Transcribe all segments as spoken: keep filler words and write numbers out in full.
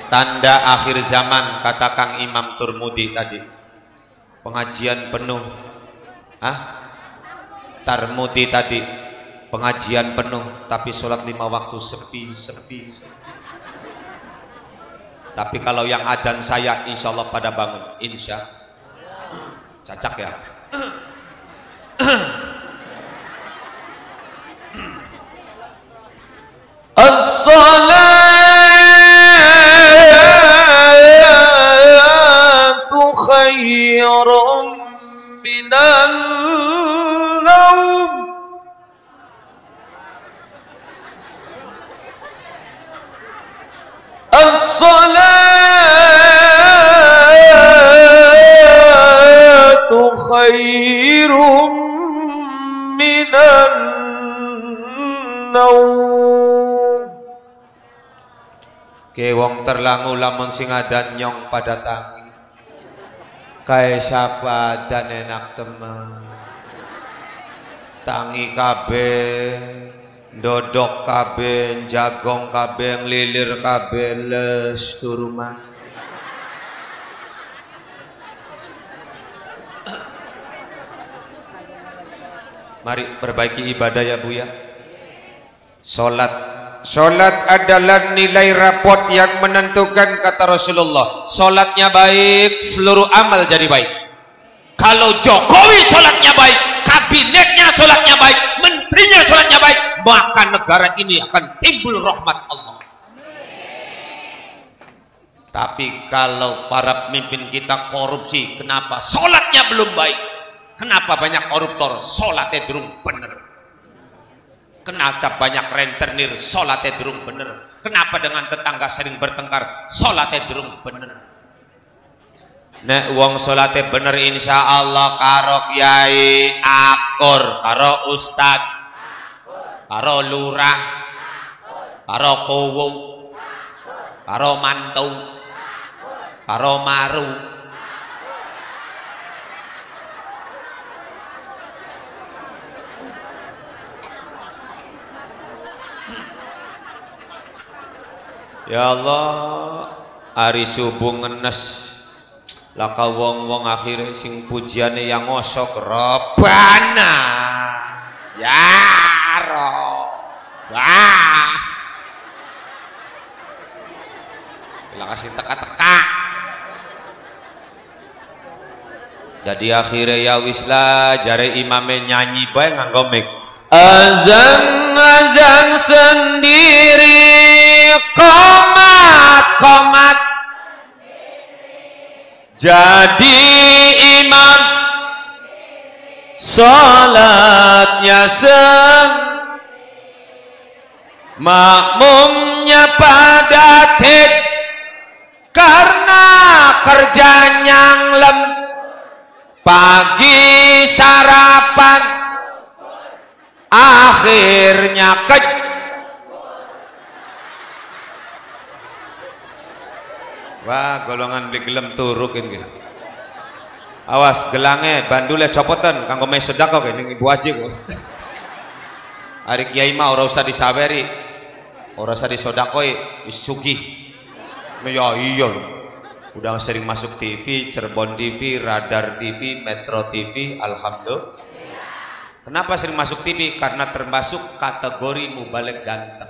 Tanda akhir zaman kata Kang Imam Turmudi tadi. Pengajian penuh. Hah? Tarmudi tadi. Pengajian penuh tapi sholat lima waktu sepi, sepi, sepi. Tapi kalau yang adzan saya insya Allah pada bangun. Insya cacak ya. As-salatu khairun minan naum. As-salatu khairun minan naum. Ke wong terlangu lamun sing adan nyong pada tangi. Kae sapa dan enak teman. Tangi kabeh, dodok kabeh, jagong kabeh, lilir kabeh les turuman. Mari perbaiki ibadah ya Bu ya. Salat Sholat adalah nilai rapot yang menentukan kata Rasulullah. Sholatnya baik, seluruh amal jadi baik. Kalau Jokowi sholatnya baik, kabinetnya sholatnya baik, menterinya sholatnya baik, maka negara ini akan timbul rahmat Allah. Tapi kalau para pemimpin kita korupsi, kenapa? Sholatnya belum baik. Kenapa banyak koruptor? Sholatnya durung bener. Kenapa banyak rentenir sholatnya durung bener? Kenapa dengan tetangga sering bertengkar sholatnya durung bener? Nek wong sholatnya bener insya Allah karo kiai akur, karo ustad, karo lurah, karo kowo, karo mantu, karo maru. Ya Allah, hari subuh ngenes laka wong-wong akhirnya sing pujiane yang ngosok Robana ya roh wah bila kasih teka-teka. Jadi akhirnya ya wislah jare imame nyanyi bae nganggo mic. Azan azan sendiri komat komat jadi imam salatnya sen makmumnya pada ted karena kerjanya lem pagi sarapan akhirnya ke wah golongan beli gelem turukin gitu. Awas gelangnya bandulnya copotan kanggo mes sedekah kok ning ibu aji kok. Ari kiai mah ora usah disaberi. Ora usah disodakoi wis sugih. Ya iya. Udah sering masuk T V, Cirebon T V, Radar T V, Metro T V, alhamdulillah. Kenapa sering masuk T V? Karena termasuk kategori mubalek ganteng.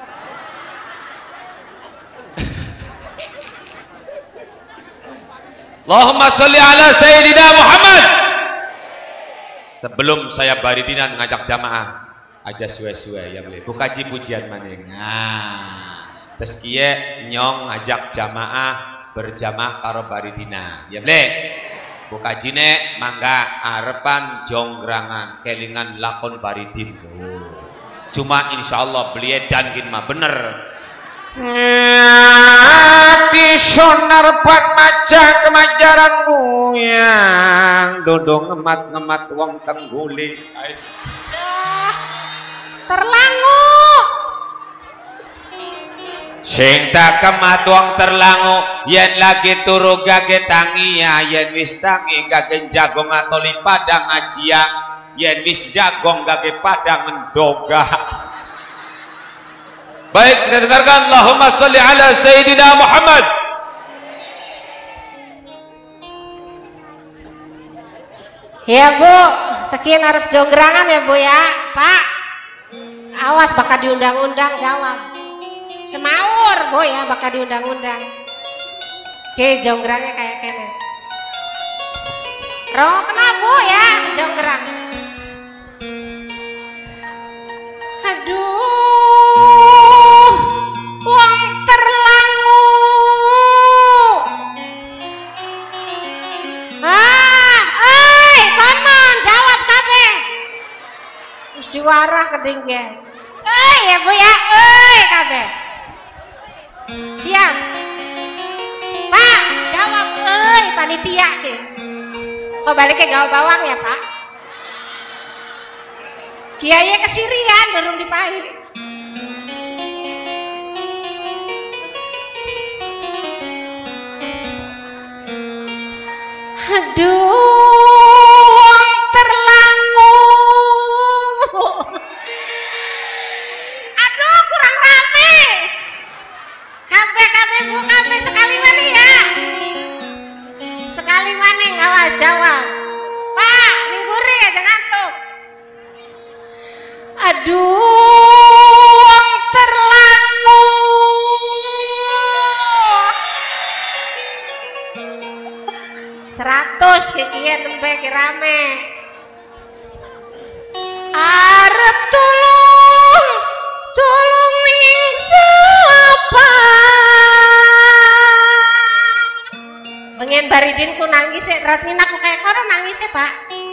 Allahumma sholli ala Sayyidina Muhammad. Sebelum saya baridinan ngajak jamaah aja suwe-suwe ya boleh. Bukaji pujian maning. Nah, terus kiye nyong ngajak jamaah berjamaah karo baridina. Ya boleh. Bukajine mangga arepan jonggrangan kelingan lakon baridin. Oh. Cuma insyaallah beliau dan kin mah bener. Di sonar pan maca kemajaran buyang dodong ngemat-ngemat wong tengguli terlangu sing tak kemat wong terlangu yen lagi turu gage tangi ya yen wis tangi gage jagong atoli padang ajia yen wis jagong gage padang ndoga Baik, kita dengarkan Allahumma sholli ala Sayyidina Muhammad. Ya Bu, sekian arep jonggrangan ya Bu ya. Pak, awas bakal diundang-undang jawab. Semaur Bu ya bakal diundang-undang. Oke, jonggrangnya kayak kene. Roh kenapa Bu ya jonggrang. Aduh, wong terlangu. Ah, oi, konon jawab kabeh. Terus diwarah kedinggen. Eh ya Bu ya, eh kabeh. Siap. Pak, jawab eh panitia ki. Kok baliknya gawa bawang ya Pak? Kiai kesirian dorong dipahi. Aduh, terlangu. Aduh, kurang rame. Kabeh-kabeh Bu, kabeh sekali mana ya? Sekali mana ngawas jawab. Pak, ningguri aja ngantuk. Aduh, terlangu. Seratus kikian nembe kirame. Arep tulung, tulung ning sapa. Pengen baridin ku nangis e, Ratmina ku kayak kono nangis e Pak.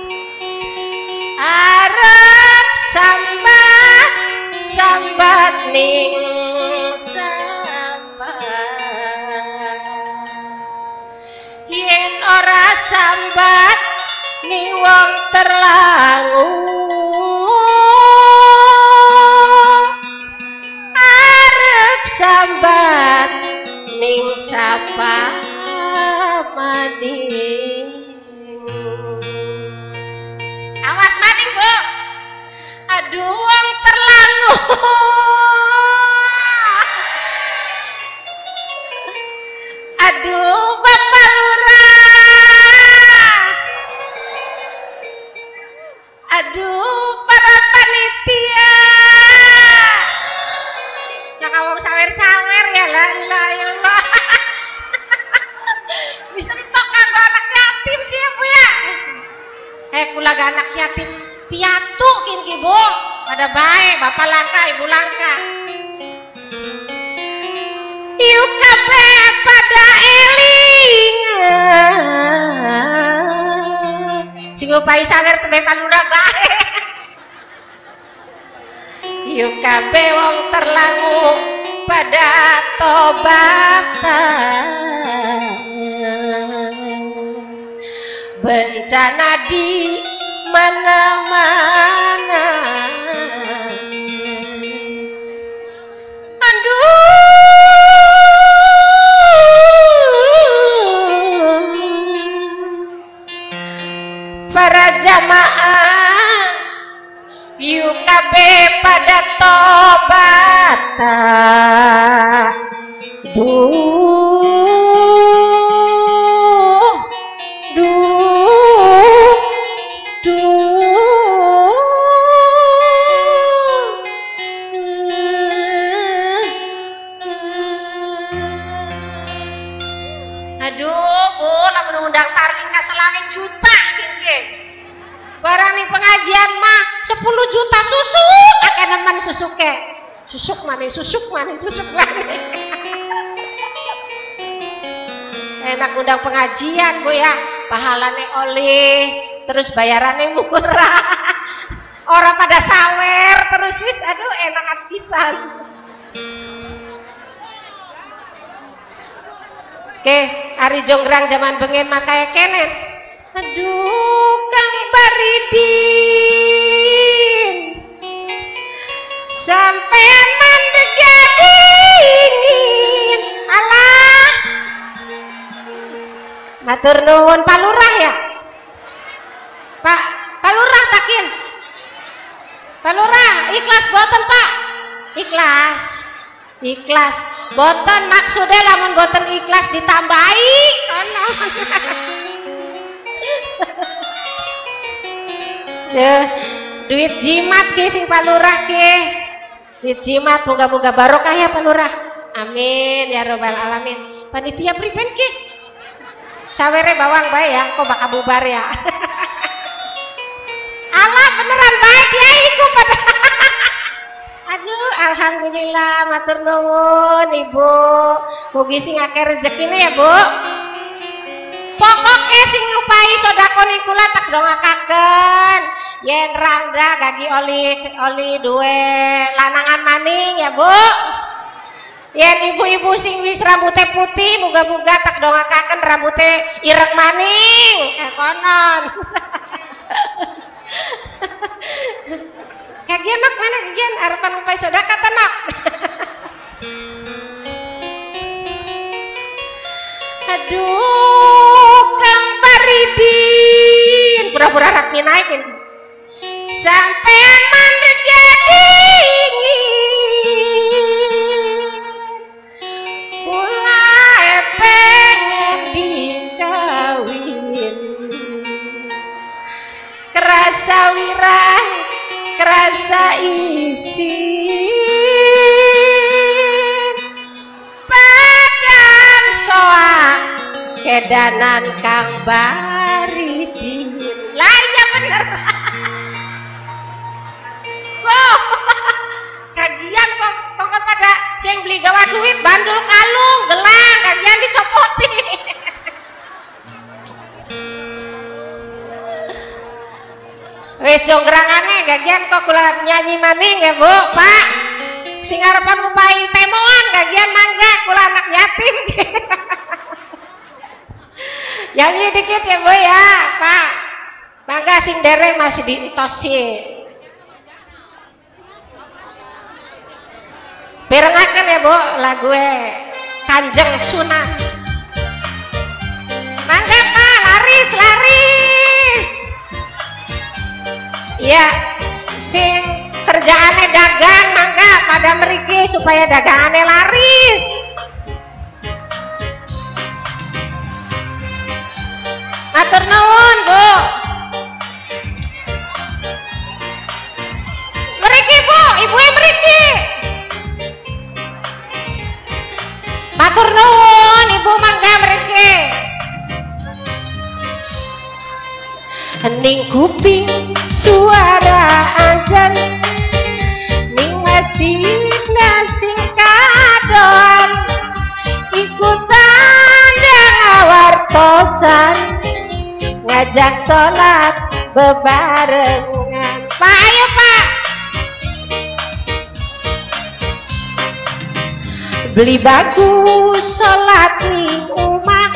Arep sambat, sambat ning sapa. Yen ora sambat ning wong terlangu. Arep sambat ning sapa maning. Awas maning Bu. Aduh wong terlangu. Aduh Bapak Lurah. Aduh para panitia. Jangan wong sawer-sawer ya la ilaha illallah. Bisa ditok kanggo anak yatim sih ya Bu ya. Eh kula anak yatim piatu kin ki Bu. Pada baik Bapak langka Ibu langka. Yuk kabeh pada eling. Sing upai sawer tebe Palura bae. Yuk kabeh wong terlangu pada tobatan. Bencana di mana-mana. Para jamaah yuk kabeh pada tobat. Duh, duh, duh. Aduh Bu, lamun undang taring ka selawe juta kinke. Barang nih pengajian mah sepuluh juta susuk akeh nemen susuke. Susuk mana, susuk mana, susuk mana. Enak undang pengajian Bu ya, pahalane oleh, terus bayarannya murah. Orang pada sawer terus wis aduh enakan pisan. Oke, hari jonggrang zaman bengen makanya kenen. Aduh, Kang Baridin, sampean mandeg dingin. Alah, matur nuwun Pak Lurah ya. Pak, Pak Lurah takin. Pak Lurah, ikhlas boten Pak? Ikhlas. Ikhlas. Boten maksudnya lamun boten ikhlas ditambahi. Kono. Deh, duit jimat ki sing palurah ki. Duit jimat moga-moga barokah ya palurah. Amin ya robbal alamin. Panitia priben ki. Sawere bawang bae ya, kok bakal bubar ya. Allah beneran baik ya iku pada. Aduh, alhamdulillah matur nuwun Ibu. Mugi sing akeh rezekine ya, Bu. Pokoknya sing ngupahi sedekah niku lah tak dongakaken. Yen rangga gagi oli oli duwe lanangan maning ya, Bu. Yen ibu-ibu sing wis rambutnya putih muga-muga tak dongakaken rambutnya ireng maning. Eh konon. Kagian nak mana kagian harapan ngupai sedekah tenak. Aduh, Kang Paridin, pura-pura rak minaikin. Sampean mandek jadi mulai pengen dikawin. Kerasa wirang, kerasa isi. Kedanan Kang Baridin. Lah iya bener. Wow. Kagian kok kok pada ceng beli gawa duit bandul kalung gelang kagian dicopoti. Weh jongrangane kagian kok kula nyanyi maning ya Bu, Pak. Sing arepan ngupahi temoan kagian mangga kula anak yatim. Nyanyi dikit ya Bu ya, Pak. Mangga sing dereng masih diitosi. Berengaken ya Bu lagu Kanjeng Sunan. Mangga Pak, laris laris. Iya, sing kerjaannya dagang mangga pada mriki supaya dagangannya laris. Matur nuwun Bu. Mriki Bu, ibu e mriki. Matur nuwun Ibu mangga mriki. Hening kuping suara azan ning masjid sing kadoan ikutan ngawartosan ngajak sholat bebarengan. Pak ayo Pak. Beli bagus sholat ning umah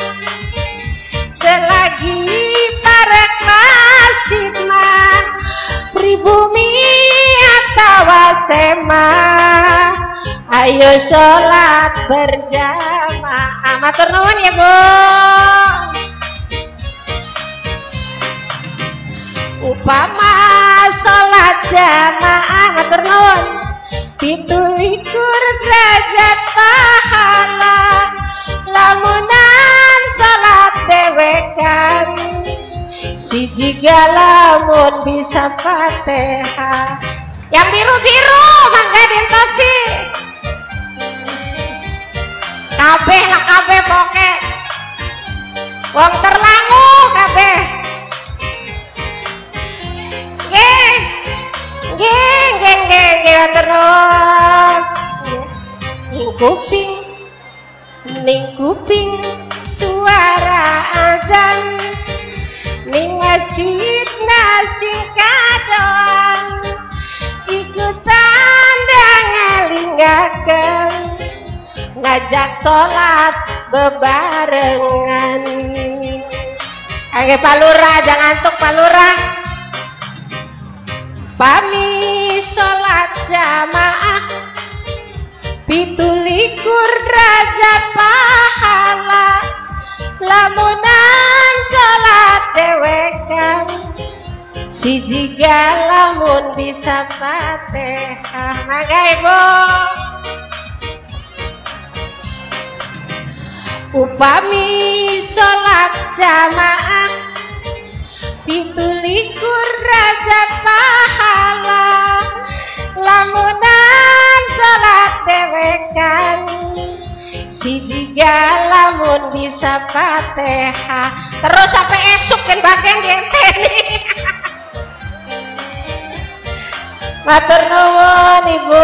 selagi para klasid mah pribumi atawa sema ayo sholat berjamaah. Matur nuwun ya Bu. Upama sholat jamaah matur nuwun pitulikur derajat pahala lamunan sholat dewekan siji lamun bisa Fatihah. Yang biru-biru mangga dintosi kabeh lah kabeh poke wong terlangu kabeh. Nggih, nggih, nggih, nggih, nggih terus. Ning kuping, ning kuping suara azan, ning masjid sing kadoan, ikutan ngalinggaken, ngajak sholat bebarengan. Oke Palura, jangan ngantuk Palura. Pami sholat jamaah pitulikur derajat pahala lamunan sholat dewekan siji lamun bisa Fatihah. Mangga Ibu. upami sholat jamaah pitulikur derajat pahala lamunan sholat dewekan siji lamun bisa Fatihah terus sampai esuk kan bagian dienteni. Matur nuwun Ibu,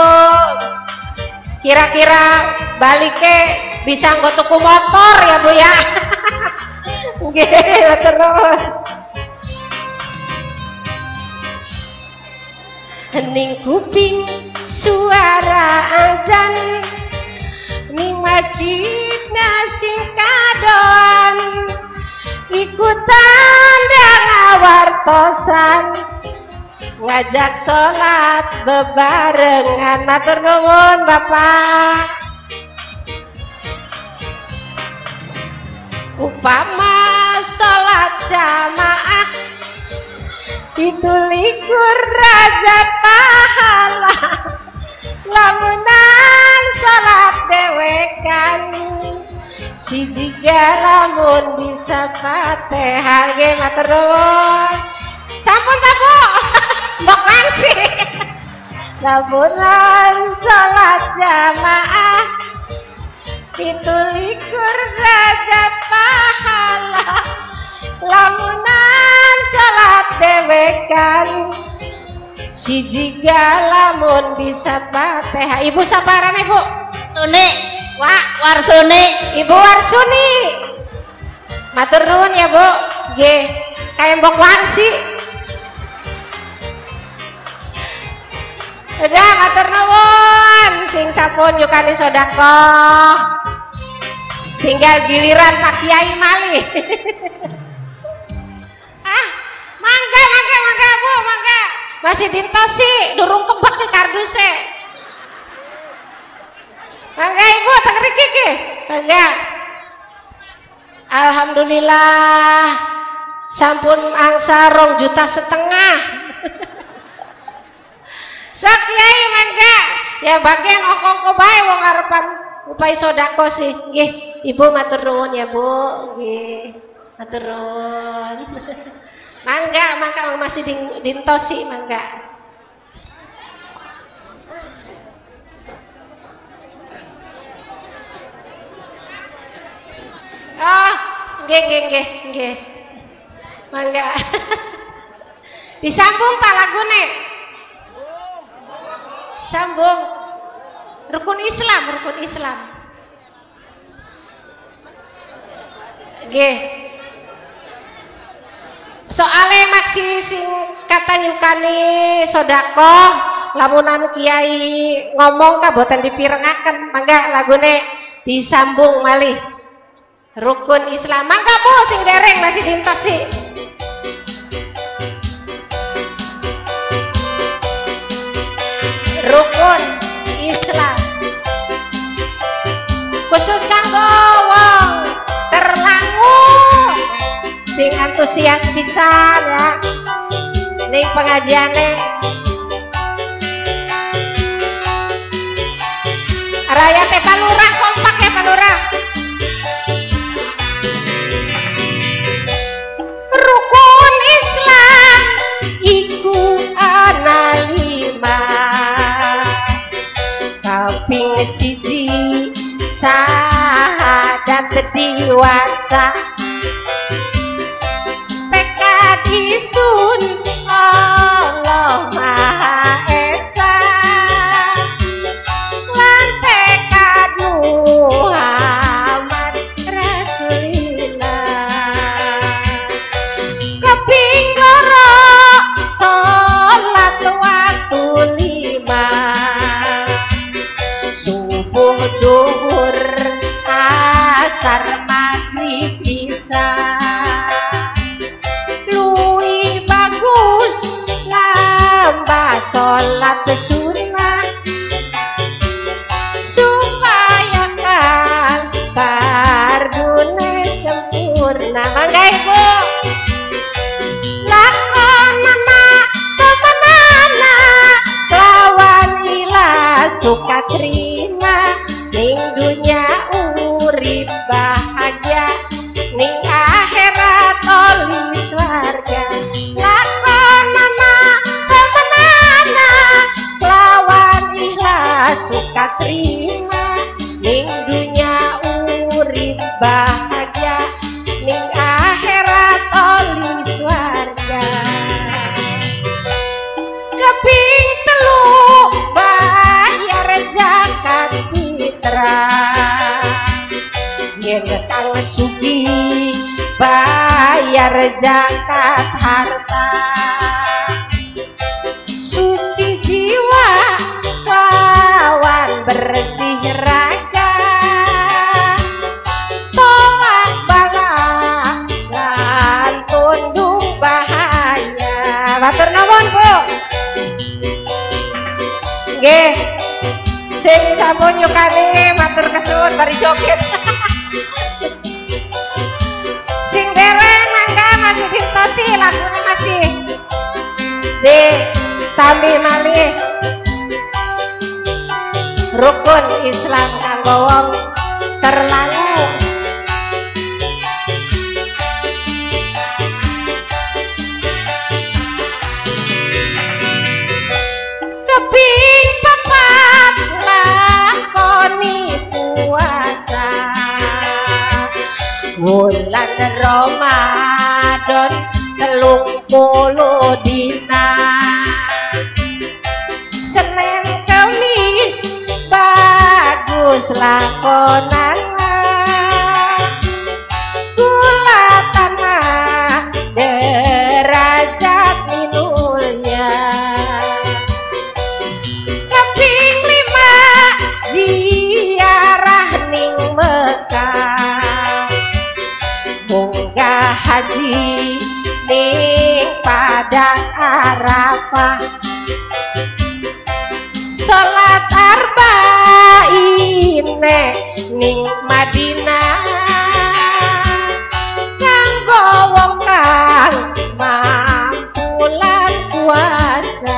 kira-kira baliknya bisa nggo tuku motor ya Bu ya. Nggih, matur nuwun. Hening kuping suara azan ning masjid sing kadoan ikutan ngawartosan ngajak sholat bebarengan. Matur nuwun Bapak. Upama sholat jamaah pitulikur derajat pahala lamunan sholat dewekan siji lamun bisa Fatihah. Nggih matur nuwun. Sampun ta Bu? Mbok mangsi. Lamunan sholat jamaah pitulikur derajat pahala lamunan sholat dewekan siji lamun bisa Fatihah. Ibu sabarane Bu? Suni. Wah, Warsuni. Ibu Warsuni. Matur nuwun ya Bu. Nggih, kaya mbok wangsi. Udah matur nuwun sing sampun yukani sedekah. Tinggal giliran Pak Kiai malih. Ah, mangga mangga mangga Bu, mangga. Masih dintosi, durung kebek ke karduse. Mangga Ibu teng mriki nggih. Mangga. Alhamdulillah sampun angsa rong juta setengah. Sak Kiai mangga. Ya bagian ongko-ongko bae wong arepan upai sedekah sih. Nggih, Ibu matur nuwun ya Bu. Nggih. Matur nuwun. Mangga, mangga masih dintosi mangga. Oh, nggih nggih nggih nggih. Mangga. Disambung tak lagune? Sambung. Rukun Islam, rukun Islam. Nggih. Soale maksi sing kata nyukani sedekah lamunan Kiai ngomong ka boten dipirengaken. Mangga lagune disambung malih. Rukun Islam. Mangga Bu sing dereng masih dintosi. Rukun Islam. Khusus kanggo wong terlangu sing antusias pisan ya. Ning pengajiane. Raya teh palurah kompak ya palurah. Rukun Islam iku ana lima kaping siji syahadat diwaca tekad isun Allah Maha Esa lan tekad Muhammad Rasulillah kaping loro salat waktu lima subuh duhur asar maghrib isya luwih bagus nambah salat sunnah supaya kan pardune sempurna. Mangga Ibu lakonana temenana lawan ilah suka terima ning dunya urip suka terima ning dunya urip bahagia ning akhirat oli swarga. Kaping telu bayar zakat fitrah yen kang sugih bayar zakat harta. Suci jiwa lawan bersih raga tolak bala lan tunduk bahaya. Matur nuwun Bu. Nggih sing sampun nyukani matur kesuwun bari joget. Sing dereng mangga masih ditosi lagune masih di tambi malih rukun Islam kanggo wong terlangu. Keping papat lakoni puasa bulan Ramadan telung puluh dina. Senin Kamis bagus lakonan gula tanah derajat minulnya. Kaping lima ziarah ning Mekah munggah haji ning padang Arafah. Salat arba'in ning Madinah kanggo wong kang mampu lan puasa.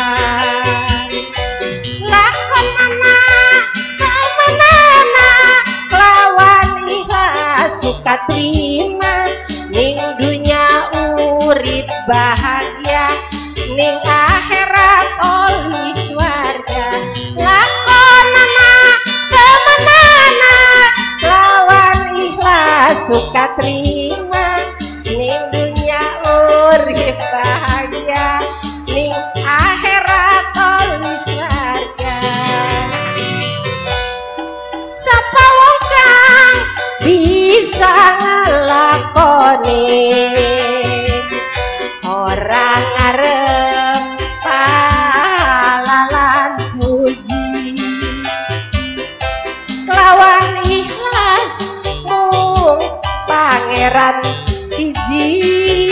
Lakonana kamanana lawan ikhlas suka terima ning dunya urip bahagia ning akhirat oli swarga. Lakonana temenana lawan ikhlas suka terima ning dunya urip bahagia ning akhirat oli swarga. Sapa wong kang bisa ngelakoni orang ngarep palalan puji kelawan ikhlas mung pangeran siji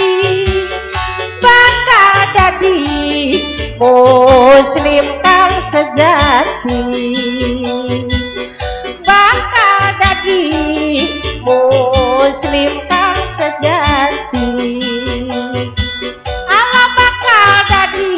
bakal dadi muslim kang sejati. Bakal dadi muslim kang sejati. Allah bakal dadi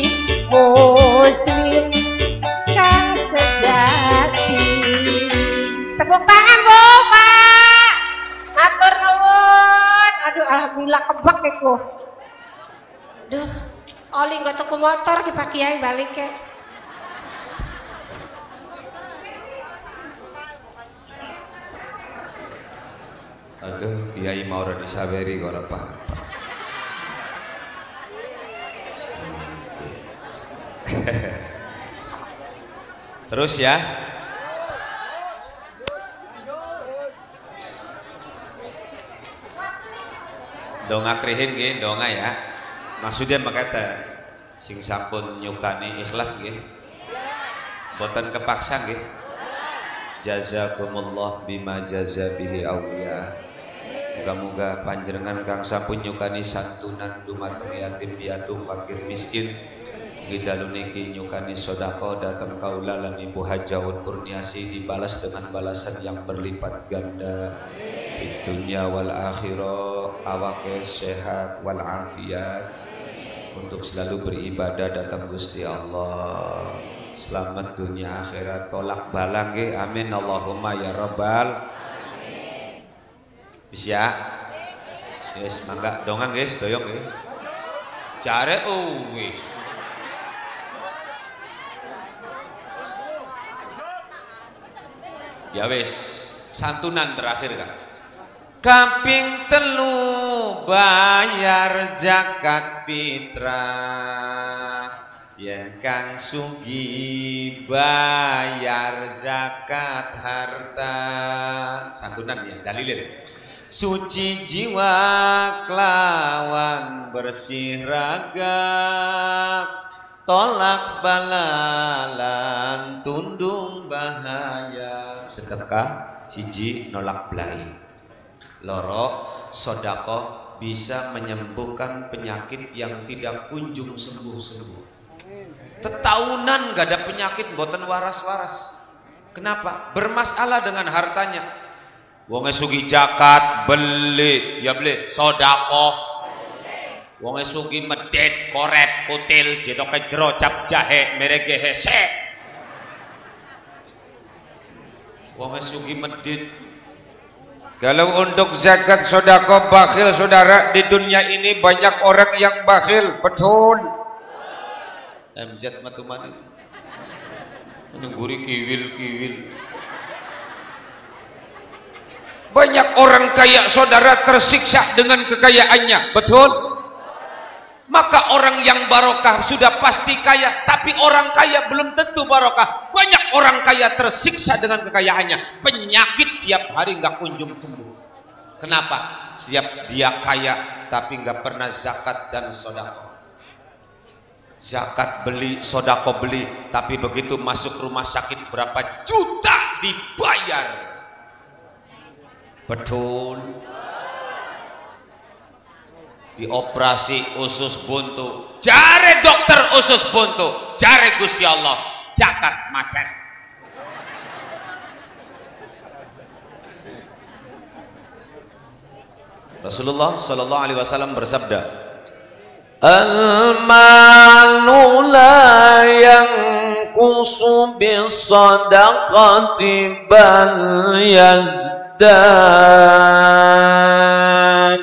muslim kang sejati. Tepuk tangan Bu Pak. Matur nuwun. Aduh alhamdulillah kebak iku. Duh, oli nggo tuku motor ki Pak Kiai balik ke. Aduh, Kiai mau ora disaberi kok ora apa-apa. Terus ya. Donga krihin nggih, donga ya. Maksudnya makata sing sampun nyukani ikhlas nggih. Boten kepaksa nggih. Jazakumullah bima jaza bihi aulia. Moga-moga panjenengan kang sampun nyukani santunan dumateng yatim piatu fakir miskin Gidalu niki nyukani sodako datang kaula lan Ibu Hajaun Kurniasi dibalas dengan balasan yang berlipat ganda di dunia wal akhirah, awake sehat wal afiat untuk selalu beribadah datang Gusti Allah. Selamat dunia akhirat tolak balang nggih, amin Allahumma ya rabbal amin. Bisa yes mangga dongang nggih sedoyo nggih care oh wis Ya wis, santunan terakhir kan. Kaping telu bayar zakat fitrah, yen kang sugih bayar zakat harta. Santunan ya, dalilin. Suci jiwa kelawan bersih raga, tolak balalan tundung bahaya. Sedekah siji nolak belai. Loro sodako bisa menyembuhkan penyakit yang tidak kunjung sembuh-sembuh. Tetahunan gak ada penyakit boten waras-waras. Kenapa? Bermasalah dengan hartanya. Wonge sugi zakat beli, ya beli sodako. Wonge sugi medit, koret, kutil, jetoke jero, cap jahe, merege hese. Wonge sugi medit. Kalau untuk zakat sodako bakhil, saudara, di dunia ini banyak orang yang bakhil, betul. M Z matuman itu menungguri kiwil-kiwil. Banyak orang kaya, saudara, tersiksa dengan kekayaannya, betul. Maka orang yang barokah sudah pasti kaya, tapi orang kaya belum tentu barokah. Banyak orang kaya tersiksa dengan kekayaannya, penyakit tiap hari nggak kunjung sembuh. Kenapa? Setiap dia kaya tapi nggak pernah zakat dan sodako. Zakat beli, sodako beli, tapi begitu masuk rumah sakit berapa juta dibayar. Betul. Dioperasi usus buntu, jare dokter usus buntu, jare Gusti Allah zakat macet. Rasulullah Sallallahu Alaihi Wasallam bersabda, al-malu la yanqusu bis-sadaqati bal yazdad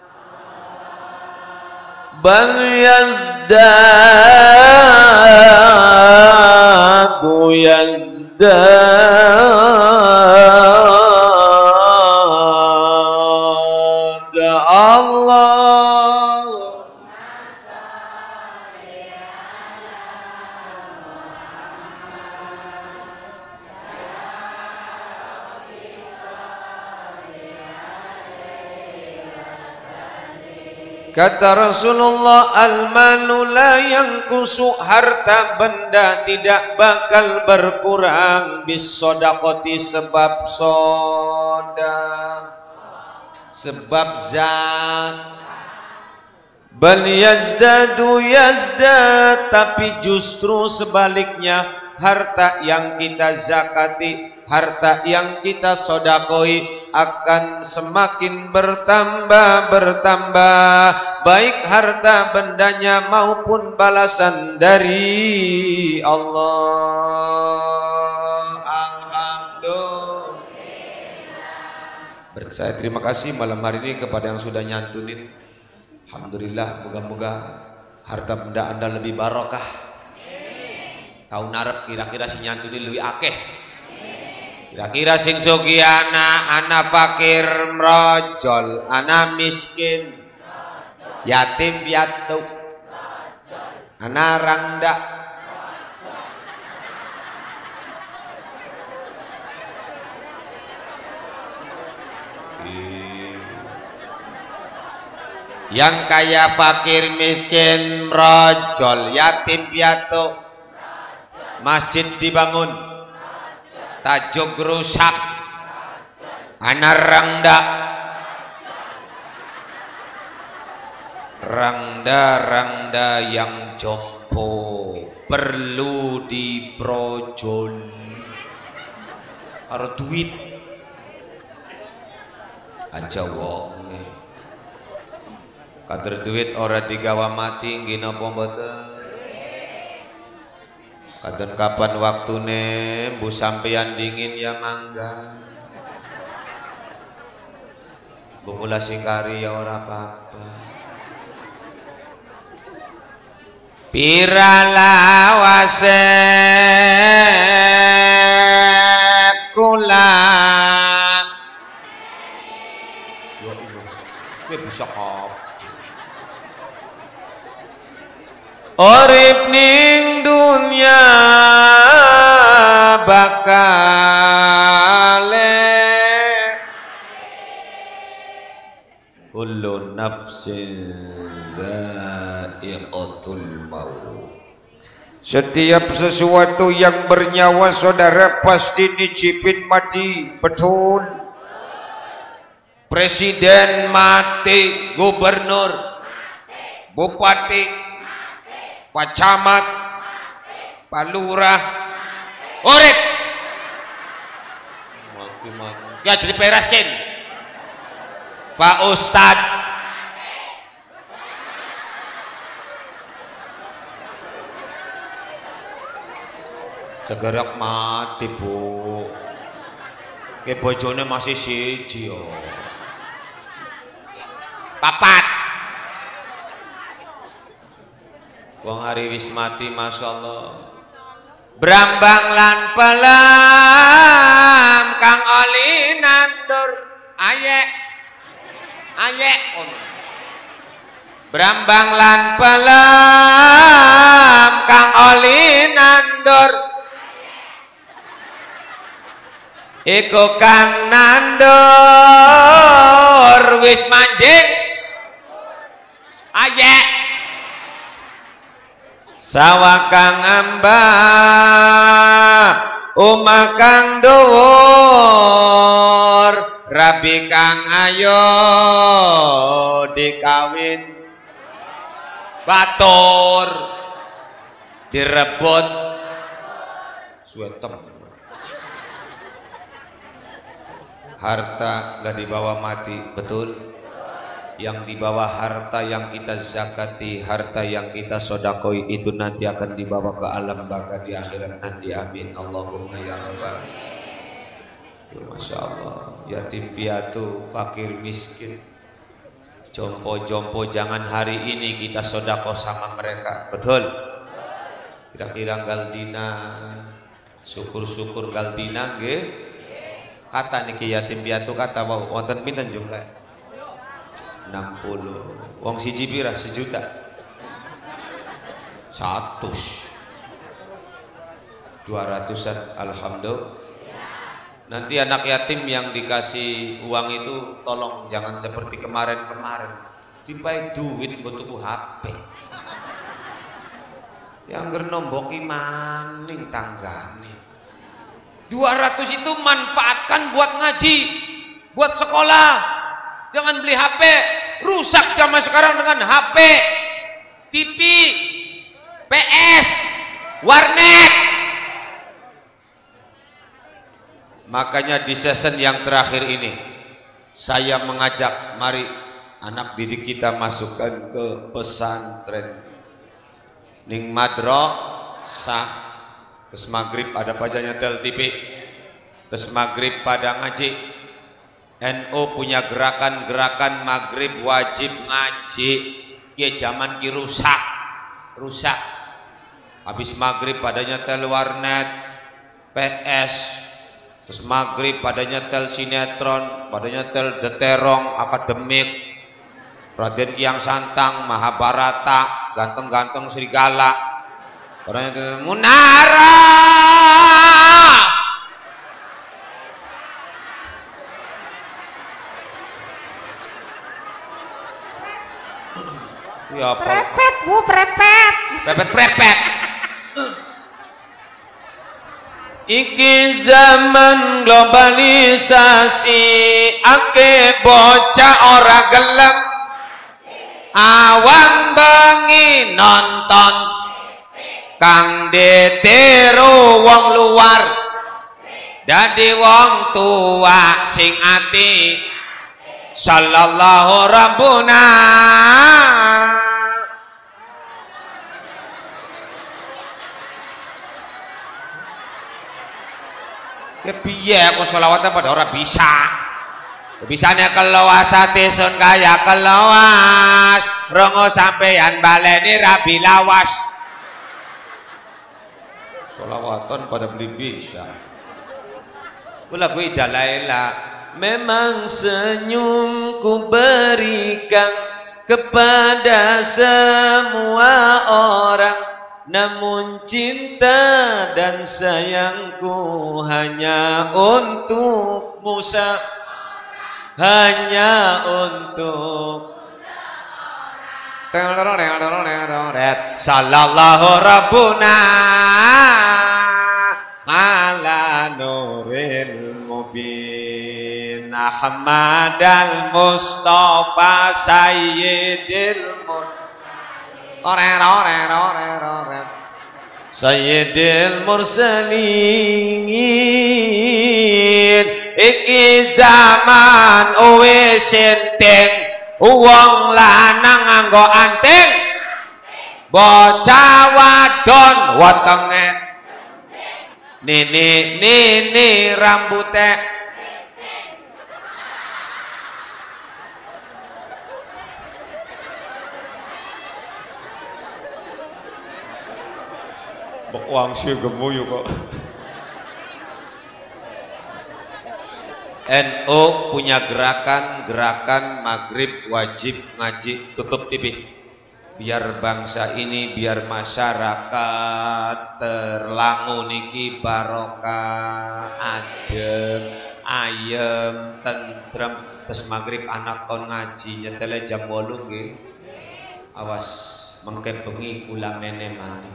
bal yazdadu yazdad Allah. Kata Rasulullah, al-malu la yanqusu, harta benda tidak bakal berkurang, bis sodaqoti, sebab soda, sebab zat. Bal yazdadu yazdad, tapi justru sebaliknya, harta yang kita zakati, harta yang kita sodakoi akan semakin bertambah bertambah, baik harta bendanya maupun balasan dari Allah. Alhamdulillah. Saya terima kasih malam hari ini kepada yang sudah nyantunin. Alhamdulillah, moga-moga harta benda Anda lebih barokah. Tahun arep kira-kira si nyantunin lebih akeh. Kira-kira sing sugih anak, anak fakir mrojol, anak miskin, yatim piatu, anak rangda. Yang kaya fakir miskin mrojol, yatim piatu, masjid dibangun, tajuk rusak, anak rangda, rangda-rangda yang jompo perlu diprojol karo duit aja wonge. Kader duit ora digawa mati nggih napa mboten? Kaden kapan waktune bu sampeyan dingin ya mangga, bu mula singkari ya ora apa-apa. Pirala wasek kula Urip ning dunya bakale kullu nafsin dha'iqatul maut. Setiap sesuatu yang bernyawa saudara pasti dicipin mati. Betul. Presiden mati, gubernur, bupati, pak camat, pak lurah, urip. Ya jadi peraskin. Pak Ustad. Segerak mati bu. Ke bojone masih siji yo. Papat. Wong hari wis mati masyaallah. Brambang lan pelam kang oli nandur ayek ayek on. Brambang lan pelam kang oli nandur iku kang nandur wis manjing ayek sawah kang ambah omah kang dhuwur rabi kang ayo dikawin batur direbut suetem harta gak dibawa mati. Betul. Yang dibawa harta yang kita zakati, harta yang kita sodakoi itu nanti akan dibawa ke alam baka di akhirat nanti. Amin Allahumma ya rabbal. Masya Allah. Yatim piatu, fakir miskin, jompo-jompo, jangan hari ini kita sodako sama mereka. Betul. Kira-kira Galdina, syukur-syukur Galdina nggih. Kata niki yatim piatu kata wow, wonten pinten jumlah? enam puluh. Wong siji pirah sejuta. Satus. Dua ratusan. Alhamdulillah. Nanti anak yatim yang dikasih uang itu tolong jangan seperti kemarin-kemarin. Dipai duit nggo tuku H P. Yang gernomboki maning tanggane. dua ratus itu manfaatkan buat ngaji, buat sekolah. Jangan beli H P, rusak zaman sekarang dengan H P, T V, P S, warnet. Makanya di season yang terakhir ini saya mengajak mari anak didik kita masukkan ke pesantren. Ning madrasah terus maghrib ada pajanya tel T V, terus maghrib pada ngaji. N U punya gerakan-gerakan maghrib wajib ngaji. Kia zaman ki rusak, rusak. Habis maghrib padanya tel warnet, P S, terus maghrib padanya tel sinetron, padanya tel deterong, akademik, Raden Kiang Santang, Mahabharata, ganteng-ganteng serigala. Padanya Munara. Ya apa? Prepet bu, prepet. Prepet prepet. Iki zaman globalisasi, ake bocah ora gelem, awan bengi nonton, kang ditiru wong luar, dadi wong tua sing ati, sallallahu rabbuna. Kepiye aku sholawatnya pada orang bisa. Bisanya keluas hati sun kaya keluas. Rongo sampeyan baleni rabi lawas. Sholawatan pada beli bisa. Kula gue dalaila. Memang senyumku berikan kepada semua orang. namun cinta dan sayangku hanya untukmu, hanya untuk sallallahu rabbuna ala nuril mubin Ahmadal Mustafa Sayyidil mursalin Sayyidil mursalin iki zaman wis enting wong lanang nganggo anting bocah wadon wetenge nini nini rambute mbok wang sing gemuyu kok. N U punya gerakan-gerakan maghrib wajib ngaji tutup T V biar bangsa ini, biar masyarakat terlangu niki barokah, adem, ayem, tentrem. Terus maghrib anak kon ngaji nyetele jam wolu nggih. Awas mengke bengi kula mene maneh.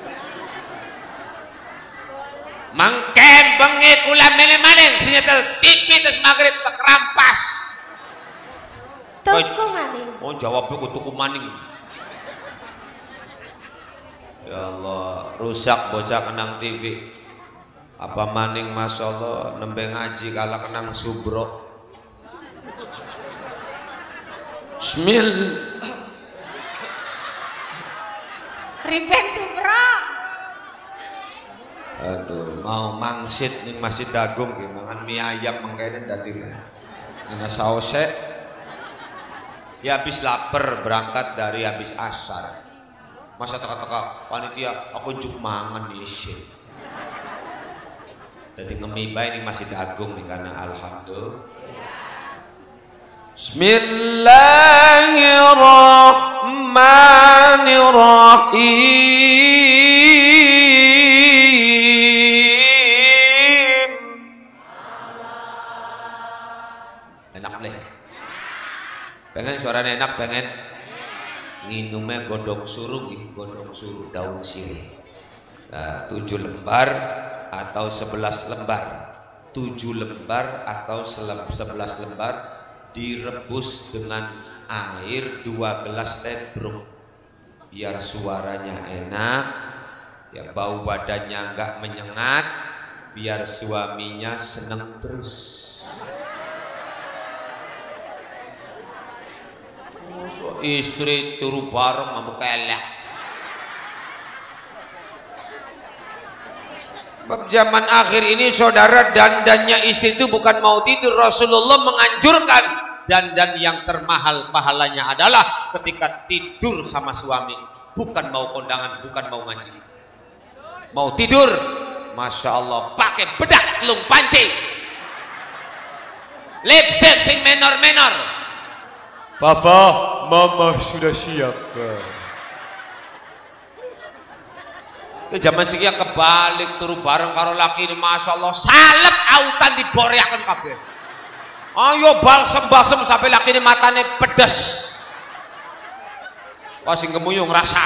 Mangke bengi kula mene maning sing nyetel T V terus maghrib kerampas. Tuku maning. Oh jawabnya ku tuku maning. Ya Allah, rusak bocah kenang T V. Apa maning Masya Allah nembe ngaji kala kenang subro. Bismil. Riben subro. Aduh, mau mangsit nih masih dagung gitu, mangan mie ayam mengkainin dadi ana saose. Ya habis lapar berangkat dari habis asar. Masa teka-teka panitia aku juk mangan isin. Jadi ngemi bae nih masih dagung nih karena alhamdulillah. Bismillahirrahmanirrahim. Enak leh. Pengen suaranya enak, pengen nginumnya godong suruh, godong suruh daun sirih. Nah, tujuh lembar atau sebelas lembar, tujuh lembar atau sebelas lembar direbus dengan air dua gelas teh bruk, biar suaranya enak, ya bau badannya enggak menyengat, biar suaminya seneng terus. Istri turu bareng ngamuk kelek. Bab zaman akhir ini saudara, dandannya istri itu bukan mau tidur. Rasulullah menganjurkan dandan yang termahal pahalanya adalah ketika tidur sama suami, bukan mau kondangan, bukan mau ngaji. Mau tidur, Masya Allah pakai bedak telung panci, lipstick sing menor-menor. Papa, mama sudah siap. Ke zaman siki kebalik turu bareng karo laki ini, Masya Allah salep autan diboreaken kabeh. Ayo balsem-balsem sampai laki ini matane pedes. Wah sing kemuyu ngerasa.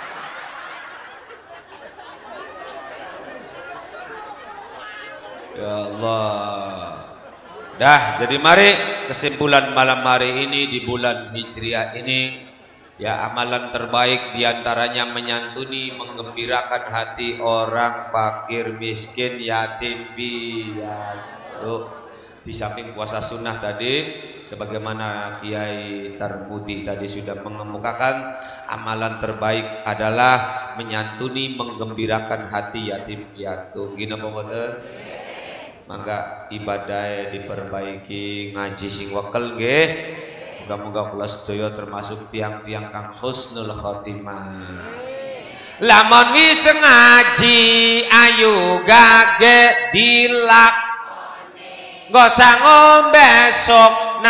Ya Allah. Dah, jadi mari kesimpulan malam hari ini di bulan Hijriah ini, ya amalan terbaik diantaranya menyantuni, menggembirakan hati orang fakir, miskin, yatim, piatu. Di samping puasa sunnah tadi, sebagaimana Kiai Tarmudi tadi sudah mengemukakan, amalan terbaik adalah menyantuni, menggembirakan hati yatim piatu. Gina pemotor. Mangga ibadah diperbaiki, ngaji sing wekel nggih. Muga-muga kula sedaya termasuk tiang-tiang kang husnul khotimah. Lamun wis ngaji ayu gage dilakoni. Nggo sanggo besok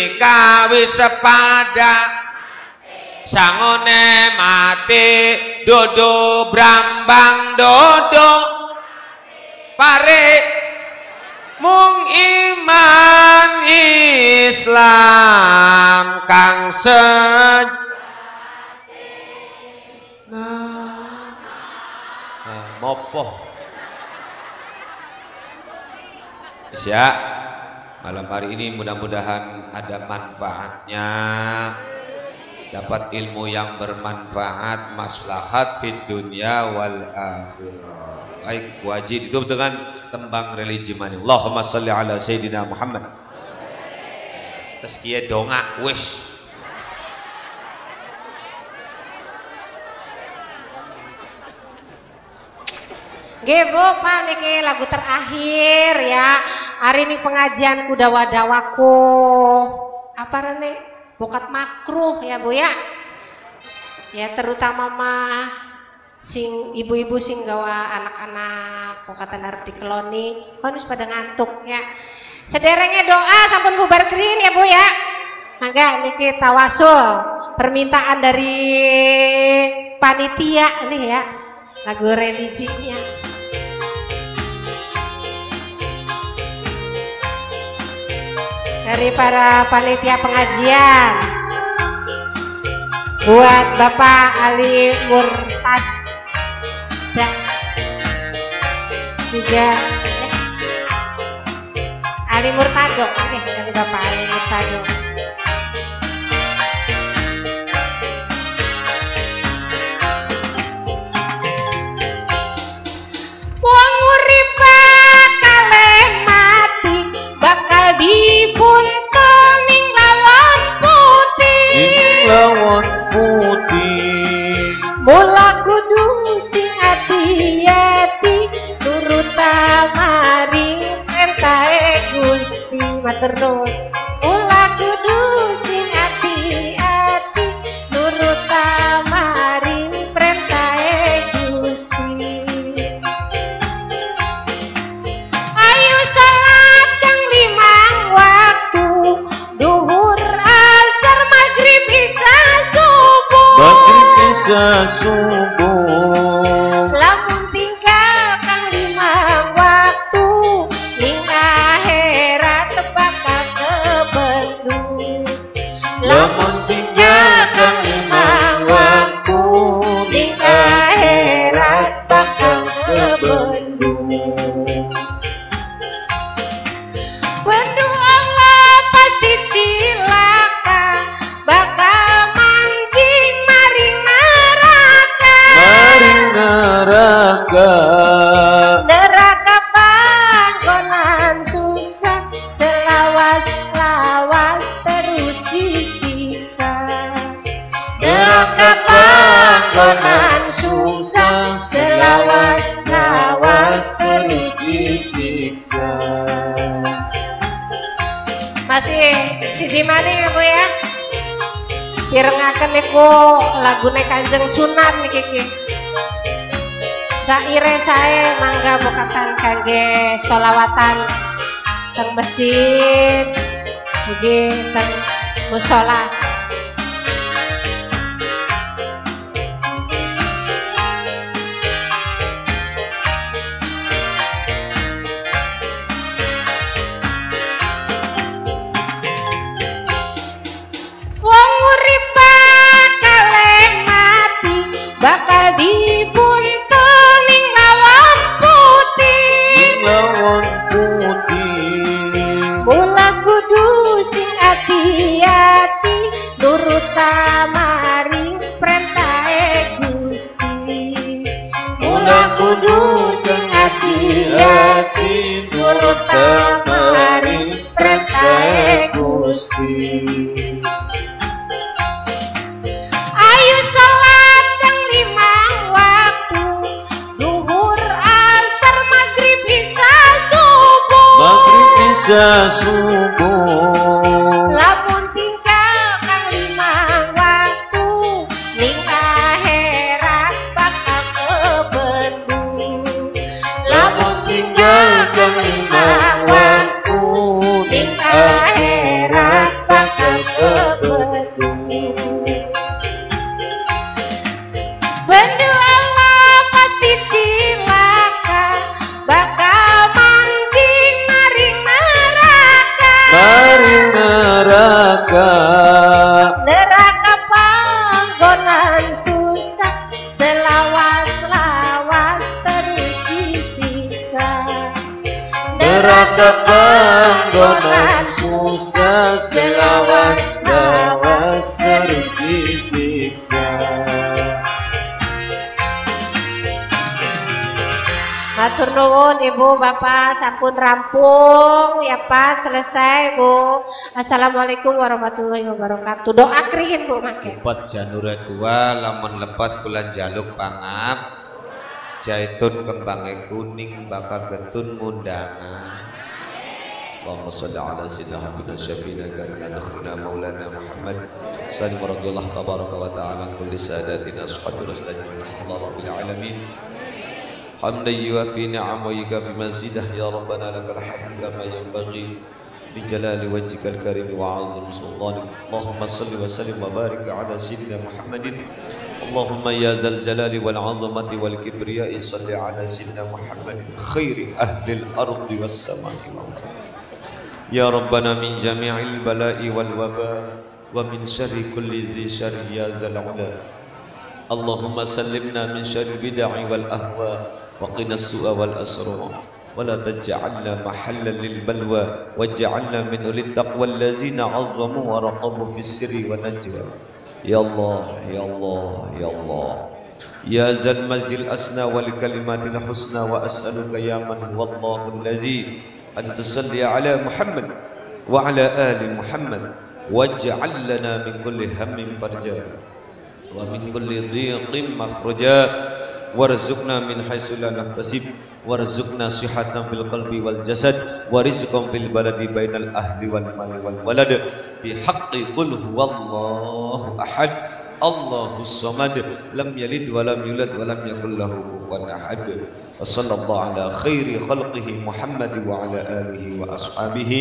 nalika wis pada sangone mati dodo brambang dodo pare mung iman Islam kang sej nah, nah mopo ya malam hari ini mudah-mudahan ada manfaatnya, dapat ilmu yang bermanfaat, maslahat fid dunya wal akhirah. Baik, wajib ditutup dengan tembang religi mani. Allahumma salli ala sayyidina Muhammad. Tazkiyah dongak wis. Nggih Bu, Pak niki lagu terakhir ya. Hari ini pengajian kuda wadawaku. Apa rene? Bokat makruh ya Bu ya. Ya terutama mah sing ibu-ibu sing gawa anak-anak pokatan arep dikeloni, kon wis pada ngantuk ya. Sederenge doa sampun bubar krin ya Bu ya. Mangga niki tawasul permintaan dari panitia nih ya. Lagu religinya. Dari para panitia pengajian buat Bapak Ali Murtad juga ya. Ali Murtado, oke dari Bapak Ali Murtado. Wong urip bakal mati bakal dipuntel ning lawan putih lawan putih mula kudu sing ati-ati nurut maring perintahe Gusti matur nuwun mula kudu sing ati-ati nurut maring perintahe Gusti. Ayo salat kang limang waktu duhur asar maghrib isya subuh maghrib isya subuh lamun tinggal kang limang waktu ning akhirat bakal kebendung lamun tinggal kang limang waktu ning akhirat bakal kebendung. Bendu Allah pasti cilaka bakal mancing maring neraka maring neraka neraka panggonan susah selawas-lawas terus disiksa neraka panggonan susah selawas-lawas terus disiksa. Masih siji maning ya Bu ya. Pirengaken niku lagune Kanjeng Sunan niki iki. Saire sae mangga bokatan kangge sholawatan teng masjid mugi teng mushola. Wong urip bakal mati bakal dipuntel ning lawan putih lawan putih mula kudu sing ati-ati nurut maring perintahe Gusti mula kudu sing ati-ati nurut maring perintahe Gusti. Ayo salat kang limang waktu duhur asar maghrib isya subuh maghrib isya subuh lamun tinggal kang limang waktu ning akhirat bakal kebendung lamun tinggal kang limang waktu ning akhirat bakal kebendung. Bendu rata panggonan susah selawas-lawas terus disiksa. Matur nuwun Ibu Bapak sampun rampung ya Pak selesai Bu. Assalamualaikum warahmatullahi wabarakatuh. Doa krihin Bu mangke. Lepat janure tua lamun lepat bulan jaluk pangap. Jaitun kembangnya kuning bakal gentun mundangan. Allahumma shalli ala sayyidina habibina syafiina karina nakhina maulana Muhammad sallallahu radhiyallahu tabaraka wa ta'ala kulli sadatina ashabi rasulina Muhammad rabbil alamin. حمدا يوافي نعم ويكافي مزيده يا ربنا لك الحمد كما ينبغي بجلال وجهك الكريم وعظيم سلطانك. اللهم صل وسلم وبارك على سيدنا محمد. اللهم يا ذا الجلال والعظمة والكبرياء صل على سيدنا محمد خير أهل الأرض والسماء. يا ربنا من جميع البلاء والوباء ومن شر كل ذي شر يا ذا العلا. اللهم سلمنا من شر البدع والأهواء وقنا السوء والأسرار ولا تجعلنا محلا للبلوى واجعلنا من أولي التقوى الذين عظموا ورقبوا في السر والنجوى. يا الله يا الله يا الله يا ذا المجد الأسنى والكلمات الحسنى وأسألك يا من هو الله الذي أن تصلي على محمد وعلى آل محمد واجعل لنا من كل هم فرجا ومن كل ضيق مخرجا وارزقنا من حيث لا نحتسب وارزقنا صحة في القلب والجسد ورزقا في البلد بين الأهل والمال والولد بحق قل هو الله أحد الله الصمد لم يلد ولم يولد ولم يكن له كفوا أحد. وصلى الله على خير خلقه محمد وعلى آله وأصحابه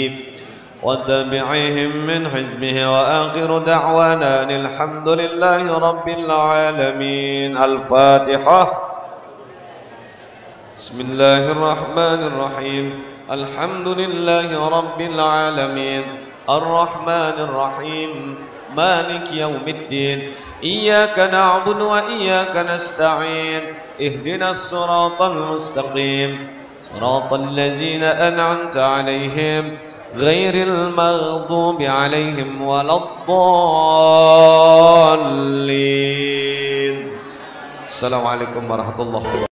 وتابعيهم من حزبه وآخر دعوانا الحمد لله رب العالمين. الفاتحة. بسم الله الرحمن الرحيم. الحمد لله رب العالمين الرحمن الرحيم مالك يوم الدين إياك نعبد وإياك نستعين اهدنا الصراط المستقيم صراط الذين أنعمت عليهم غير المغضوب عليهم ولا الضالين. السلام عليكم ورحمة الله وبركاته.